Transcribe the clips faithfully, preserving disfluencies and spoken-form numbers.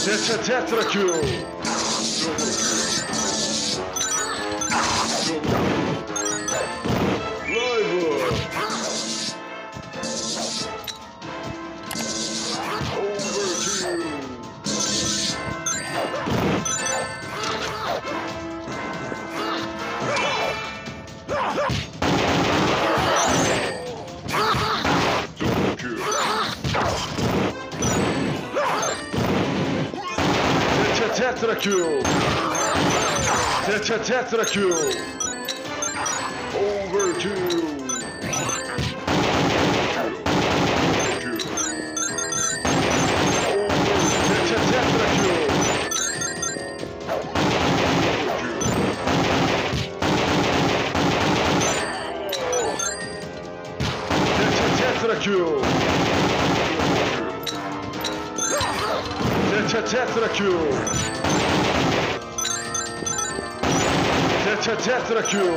Tetra tetra kill. Tetra kill. Tetra tetra kill. Overkill. Tetra tetra kill. Tetra tetra kill. Tetra tetra kill. Tetra tetra kill.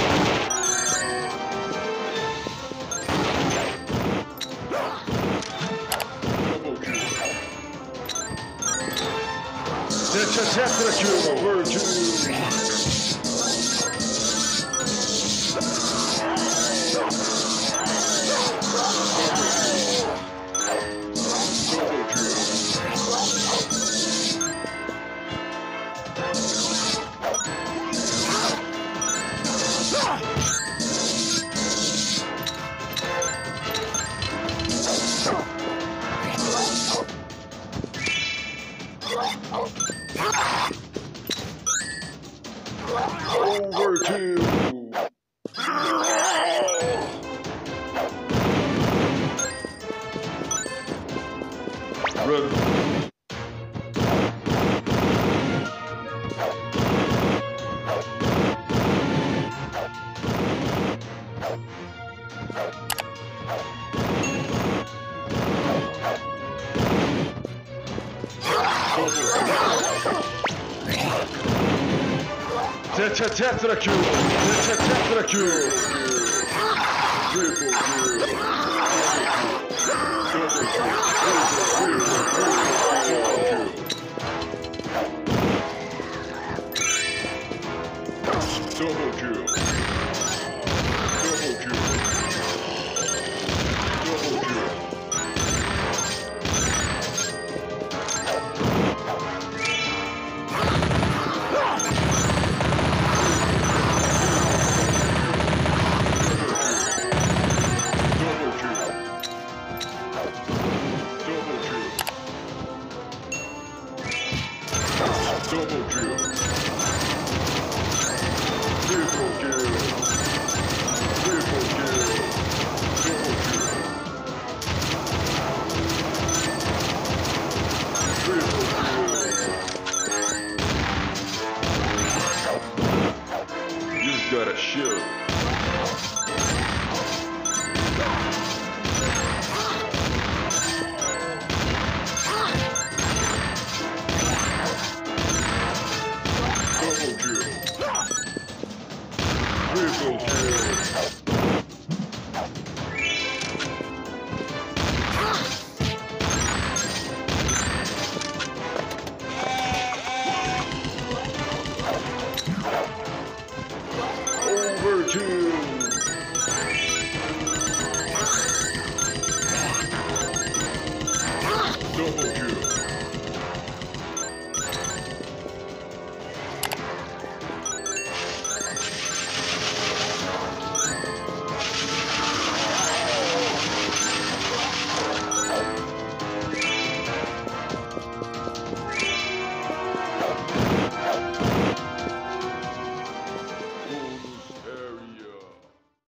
Tetra tetra kill. Overkill. Overkill. Run. Tetra tetra kill. Tetra tetra kill. Triple kill. Double kill. Double kill. Double kill. Double kill. Triple kill. Triple kill. Double kill. Triple kill. You've got a shield. Triple kill.